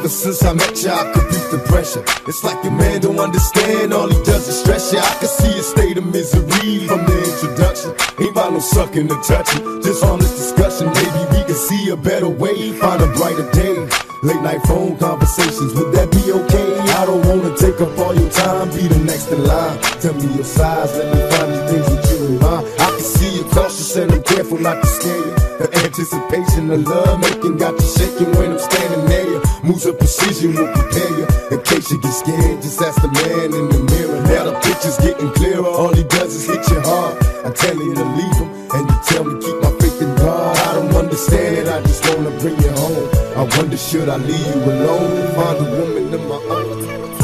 Ever since I met ya, I could beat the pressure. It's like your man don't understand, all he does is stress ya. I can see a state of misery from the introduction. Ain't about no sucking or touching, just honest discussion. Maybe we can see a better way, find a brighter day. Late night phone conversations, would that be okay? I don't wanna take up all your time, be the next in line. Tell me your size, let me find the things that you remind. I can see you cautious and I'm careful not to scare you. The anticipation of love making got you shaking when I'm standing there. Moves of precision will prepare you. In case you get scared, just ask the man in the mirror. Now the picture's getting clearer, all he does is hit you hard. I tell you to leave him, and you tell me keep my faith in God. I don't understand it, I just wanna bring you home. I wonder should I leave you alone, find a woman of my own.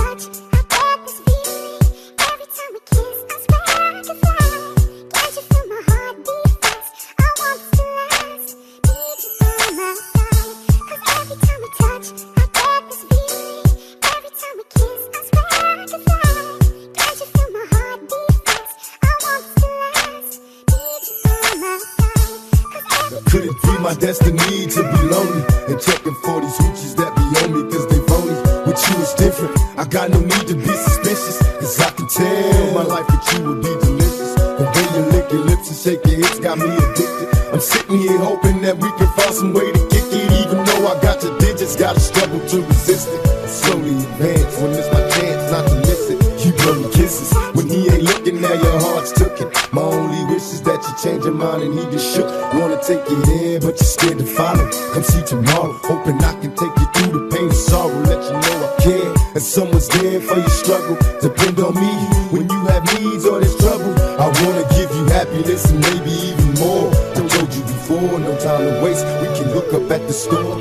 Could it be my destiny to be lonely and checking for these hoochies that be on me cause they phony? With you it's different, I got no need to be suspicious, cause I can tell my life with you would be delicious. The way you lick your lips and shake your hips got me addicted. I'm sitting here hoping that we can find some way to kick it. Even though I got your digits, gotta struggle to resist it. Slowly advance when it's my chance not to miss it. You blow me kisses when he ain't looking, now your heart's took it. My only wish is that you change your mind and he get shook. Wanna take your hand, but you're scared to follow. Come see tomorrow, hoping I can take you through the pain and sorrow. Let you know I care, and someone's there for your struggle. Depend on me when you have needs or there's trouble. I wanna give you happiness and maybe even more. I told you before, no time to waste. We can hook up at the store.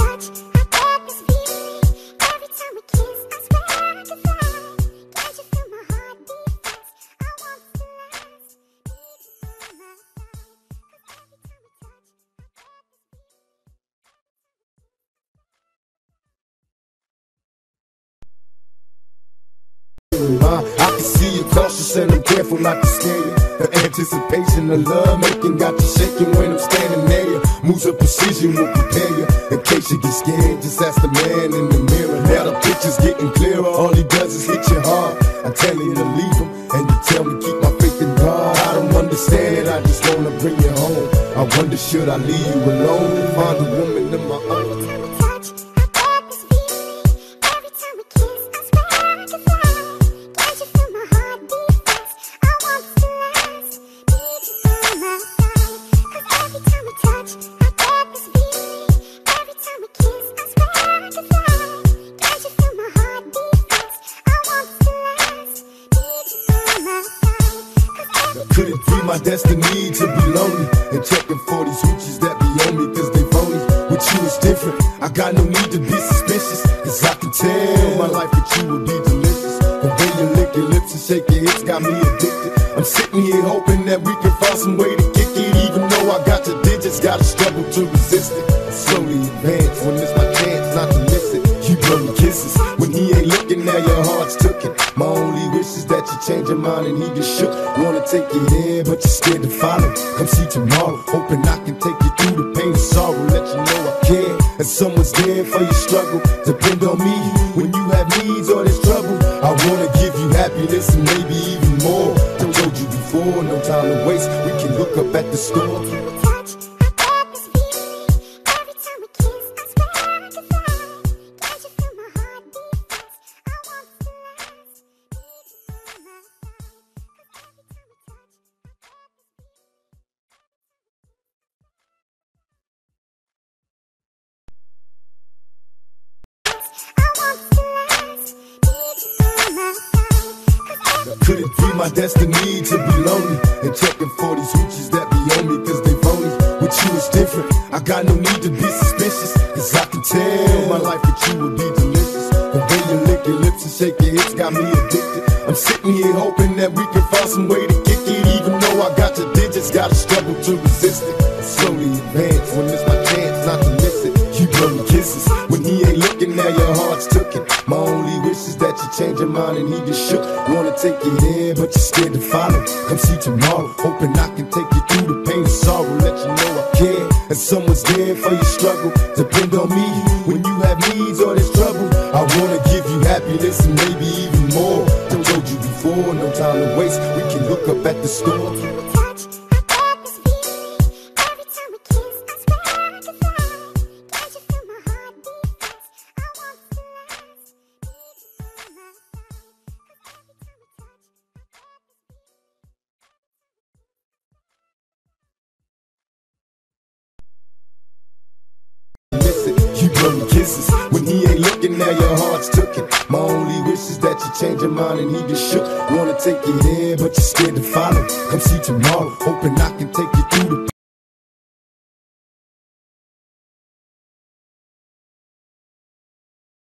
I can see you cautious and I'm careful not to scare you. The anticipation of love making got you shaking when I'm standing there. Moves of precision will prepare you. In case you get scared, just ask the man in the mirror. Now the picture's getting clearer, all he does is hit you hard. I tell you to leave him, and you tell me keep my faith in God. I don't understand it, I just wanna bring you home. I wonder should I leave you alone, find a woman of my own. Could it be my destiny to be lonely and checking for these hoochies that be on me cause they phony? With you it's different, I got no need to be suspicious, cause I can tell my life with you would be delicious. The way you lick your lips and shake your hips got me addicted. I'm sitting here hoping that we can find some way to kick it. Even though I got your digits, gotta struggle to resist it. Slowly advance when it's my chance not to miss it. You blow me kisses when he ain't looking, now your heart's took it. My only wish is that you change your mind and he get shook. Wanna take your hand, but you're scared to follow. Come see tomorrow, hoping I can take you through the pain and sorrow. Let you know I care, and someone's there for your struggle. Depend on me when you have needs or there's trouble. I wanna give you happiness and maybe even more. I told you before, no time to waste. We can hook up at the store. Could it be my destiny to be lonely and checking for these hoochies that be on me cause they phony? With you it's different, I got no need to be suspicious, cause I can tell my life with you would be delicious. The way you lick your lips and shake your hips got me addicted. I'm sitting here hoping that we can find some way to kick it. Even though I got your digits, gotta struggle to resist it. Slowly advance when it's my chance not to miss it. You blow me kisses. When he ain't looking, now your heart's tookin'. My only wish is that you change your mind and he just shook. Wanna take you there, but you're scared to follow. Come see tomorrow, hoping I can take you through the pain and sorrow. Let you know I care, and someone's there for your struggle. Depend on me when you have needs or there's trouble. I wanna give you happiness and maybe even more. I told you before, no time to waste. We can look up at the store. You blow me kisses. When he ain't looking, now your heart's tookin'. My only wish is that you change your mind and he just shook. Wanna take you there, but you're scared to follow. Come see tomorrow, hoping I can take you through the